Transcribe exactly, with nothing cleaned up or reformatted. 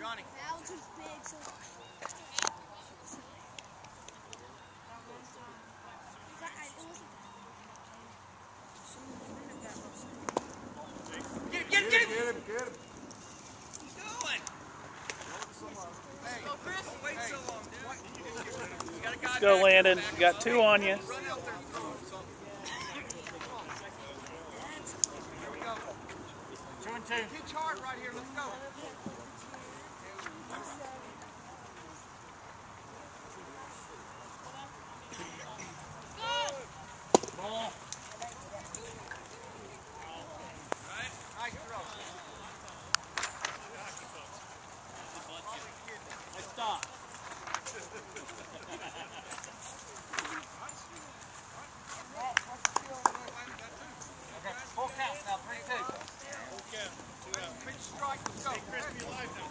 Johnny. Alex is big, so. Get him, get him, get him! Get him, get him. He's going! Hey, go, Chris. Wait hey. so long, dude. You got a guy Let's go, Landon. You got two on you. Run out there and throw him something. Here we go. Two and two. Pitch hard right here. Let's go. Ball. Right? Nice throw. Let's stop. Okay, full count now, three two. Full count. Two out. Pitch strike, let's go. Hey, Chris, be alive now.